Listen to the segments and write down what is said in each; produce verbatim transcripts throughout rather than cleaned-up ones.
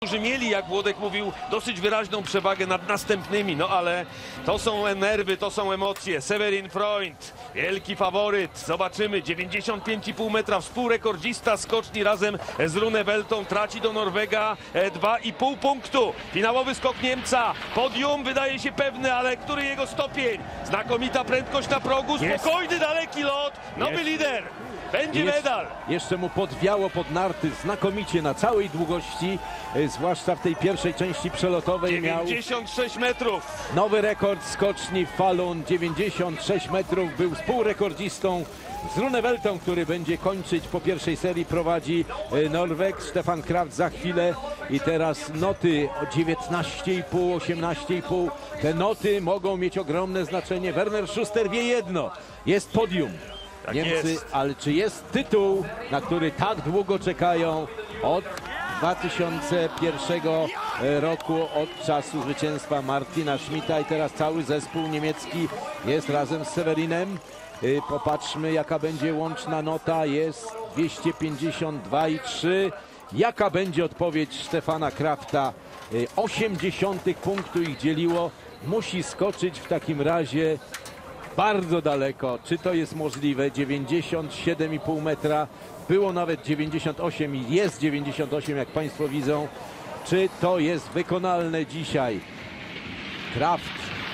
którzy mieli, jak Włodek mówił, dosyć wyraźną przewagę nad następnymi, no ale to są nerwy, to są emocje. Severin Freund, wielki faworyt, zobaczymy, dziewięćdziesiąt pięć i pół metra, współrekordzista skoczni razem z Runeveltą, traci do Norwega dwa i pół punktu. Finałowy skok Niemca, podium wydaje się pewny, ale który jego stopień? Znakomita prędkość na progu, spokojny, daleki lot, nowy Jest. lider. Będzie Jeszcze, medal. jeszcze mu podwiało pod narty znakomicie na całej długości, e, zwłaszcza w tej pierwszej części przelotowej miał dziewięćdziesiąt sześć metrów. nowy rekord skoczni w Falun, dziewięćdziesiąt sześć metrów, był współrekordzistą z Runeveltą, który będzie kończyć po pierwszej serii, prowadzi e, Norweg, Stefan Kraft za chwilę i teraz noty o dziewiętnaście i pół, osiemnaście i pół, te noty mogą mieć ogromne znaczenie. Werner Schuster wie jedno, jest podium. Tak Niemcy, jest. ale czy jest tytuł, na który tak długo czekają od dwa tysiące pierwszego roku, od czasu zwycięstwa Martina Schmidta i teraz cały zespół niemiecki jest razem z Severinem. Popatrzmy, jaka będzie łączna nota, jest dwieście pięćdziesiąt dwa i trzy. Jaka będzie odpowiedź Stefana Krafta? osiemdziesiąt punktu ich dzieliło, musi skoczyć w takim razie bardzo daleko. Czy to jest możliwe? dziewięćdziesiąt siedem i pół metra. Było nawet dziewięćdziesiąt osiem i jest dziewięćdziesiąt osiem, jak Państwo widzą. Czy to jest wykonalne dzisiaj? Kraft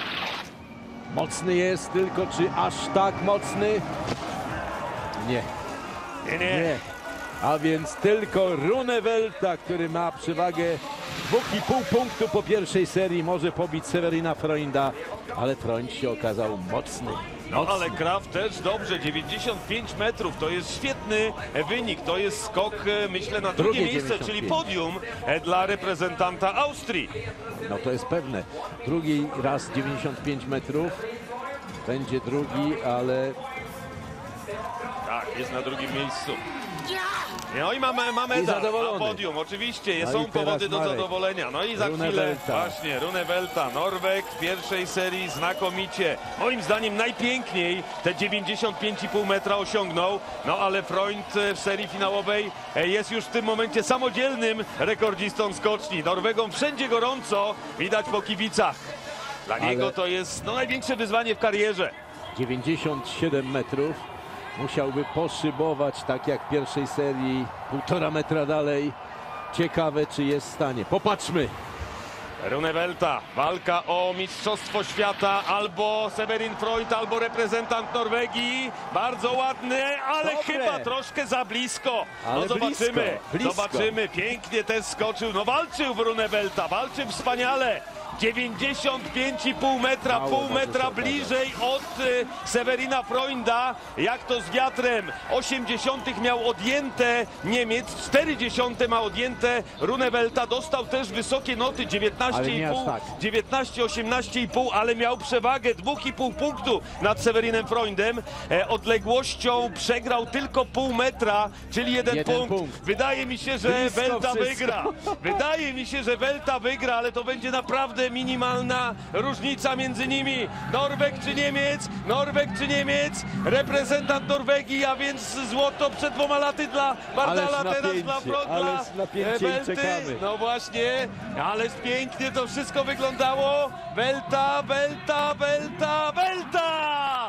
mocny jest, tylko czy aż tak mocny? Nie. Nie, nie. Nie. A więc tylko Runevelta, który ma przewagę dwa i pół punktu po pierwszej serii, może pobić Severina Freunda, ale Freund się okazał mocny. No ale Kraft też dobrze, dziewięćdziesiąt pięć metrów, to jest świetny wynik, to jest skok, myślę, na drugie, Drugie miejsce, dziewięćdziesiąt czyli pięć. podium dla reprezentanta Austrii. No to jest pewne. Drugi raz dziewięćdziesiąt pięć metrów. Będzie drugi, ale Tak, jest na drugim miejscu. No i mamy, mamy I medal na zadowolony. podium, oczywiście, No są i teraz powody do Marek. zadowolenia. No i za chwilę Runevelta. właśnie Runevelta, Norweg w pierwszej serii znakomicie. Moim zdaniem najpiękniej te dziewięćdziesiąt pięć i pół metra osiągnął, no ale Freund w serii finałowej jest już w tym momencie samodzielnym rekordzistą skoczni. Norwegom wszędzie gorąco, widać po kibicach. Dla Ale- niego to jest no, największe wyzwanie w karierze. dziewięćdziesiąt siedem metrów. Musiałby poszybować, tak jak w pierwszej serii, półtora metra dalej. Ciekawe, czy jest w stanie. Popatrzmy. Runevelta, walka o mistrzostwo świata, albo Severin Freund, albo reprezentant Norwegii. Bardzo ładny, ale Dobre. chyba troszkę za blisko. Ale no zobaczymy, blisko, blisko. zobaczymy. Pięknie też skoczył. No walczył w Runevelta, walczył wspaniale. dziewięćdziesiąt pięć i pół metra, Mało pół może metra się okazać. bliżej od y, Severina Freunda. Jak to z wiatrem? osiemdziesiąt miał odjęte Niemiec, czterdzieści ma odjęte Runevelta. Dostał też wysokie noty, dziewiętnaście Ale i nie aż pół, tak. dziewiętnaście, osiemnaście i pół, ale miał przewagę dwa i pół punktu nad Severinem Freundem. E, odległością przegrał tylko pół metra, czyli jeden, Jeden punkt. punkt. Wydaje mi się, że Blisko Welta wszystko. wygra. Wydaje mi się, że Welta wygra, ale to będzie naprawdę minimalna różnica między nimi. Norweg czy Niemiec? Norweg czy Niemiec? Reprezentant Norwegii, a więc złoto przed dwoma laty dla Bardala, Ależ teraz napięcie, dla Front, ależ dla napięcie i Welty. czekamy. No właśnie, ależ pięknie to wszystko wyglądało. Welta, Welta, Welta, Welta!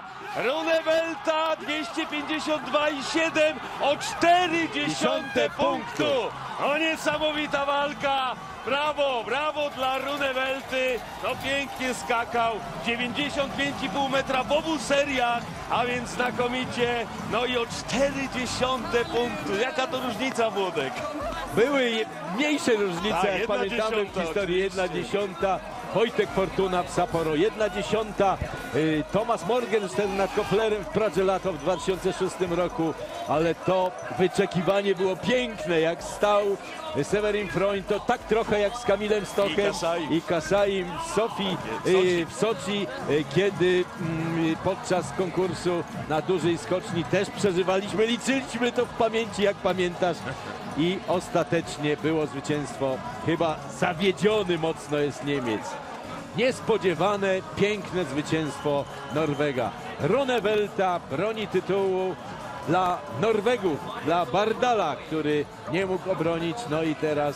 Runevelta dwieście pięćdziesiąt dwa i siedem o cztery dziesiąte punktu. O, niesamowita walka. Brawo, brawo dla Runevelty. No pięknie skakał. dziewięćdziesiąt pięć i pół metra w obu seriach, a więc znakomicie. No i o cztery dziesiąte punktu. Jaka to różnica, Włodek? Były je- mniejsze różnice, Tak, jak jedna pamiętamy w dziesiąta historii. Jedna oczywiście. dziesiąta. Wojtek Fortuna w Sapporo, jedna dziesiąta. Y, Thomas Morgenstern nad Koflerem w Pradze Lato w dwa tysiące szóstym roku. Ale to wyczekiwanie było piękne, jak stał Severin Freund, to tak trochę jak z Kamilem Stochem I Kasaim. i Kasaim w Sofii, W Soczi. y, w Soczi, y, kiedy mm, podczas konkursu na dużej skoczni też przeżywaliśmy, liczyliśmy to w pamięci, jak pamiętasz. I ostatecznie było zwycięstwo. Chyba zawiedziony mocno jest Niemiec. Niespodziewane, piękne zwycięstwo Norwega. Runevelta broni tytułu dla Norwegów, dla Bardala, który nie mógł obronić. No i teraz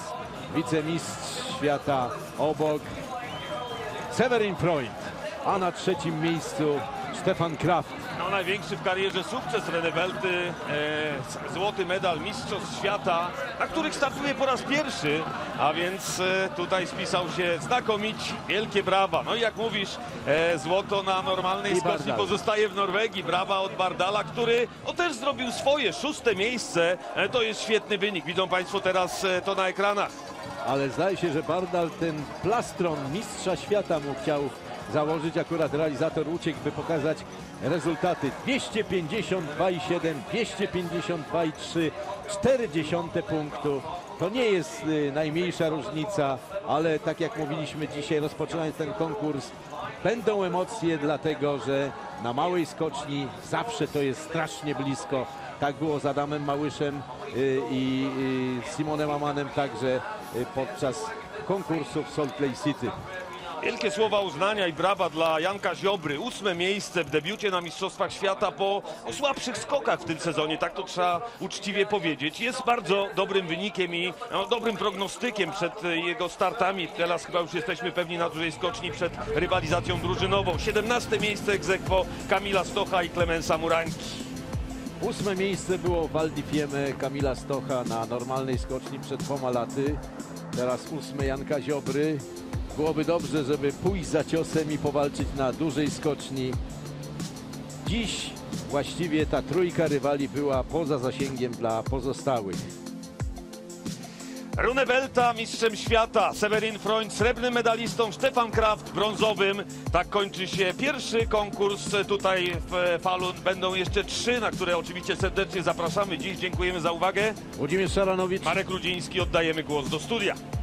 wicemistrz świata obok Severin Freund, a na trzecim miejscu Stefan Kraft. No, największy w karierze sukces René Welty, e, złoty medal Mistrzostw Świata, na których startuje po raz pierwszy, a więc e, tutaj spisał się znakomicie, wielkie brawa. No i jak mówisz, e, złoto na normalnej I skoczni Bardal. pozostaje w Norwegii. Brawa od Bardala, który o, też zrobił swoje szóste miejsce. E, to jest świetny wynik, widzą Państwo teraz e, to na ekranach. Ale zdaje się, że Bardal ten plastron mistrza świata mu chciał założyć. Akurat realizator uciekł, by pokazać rezultaty. dwieście pięćdziesiąt dwa i siedem, dwieście pięćdziesiąt dwa i trzy, czterdzieści punktów. To nie jest y, najmniejsza różnica, ale tak jak mówiliśmy dzisiaj, rozpoczynając ten konkurs, będą emocje, dlatego że na małej skoczni zawsze to jest strasznie blisko. Tak było z Adamem Małyszem y, i y, Simonem Amanem także y, podczas konkursu w Salt Lake City. Wielkie słowa uznania i brawa dla Janka Ziobry. Ósme miejsce w debiucie na Mistrzostwach Świata po słabszych skokach w tym sezonie, tak to trzeba uczciwie powiedzieć. Jest bardzo dobrym wynikiem i no, dobrym prognostykiem przed jego startami. Teraz chyba już jesteśmy pewni na dużej skoczni przed rywalizacją drużynową. siedemnaste miejsce ex aequo Kamila Stocha i Klemensa Muranki. Ósme miejsce było w Val di Fiemme Kamila Stocha na normalnej skoczni przed dwoma laty. Teraz ósme Janka Ziobry. Byłoby dobrze, żeby pójść za ciosem i powalczyć na dużej skoczni. Dziś właściwie ta trójka rywali była poza zasięgiem dla pozostałych. Rune Welta mistrzem świata, Severin Freund srebrnym medalistą, Stefan Kraft brązowym. Tak kończy się pierwszy konkurs tutaj w Falun. Będą jeszcze trzy, na które oczywiście serdecznie zapraszamy. Dziś dziękujemy za uwagę. Włodzimierz Szaranowicz. Marek Rudziński, oddajemy głos do studia.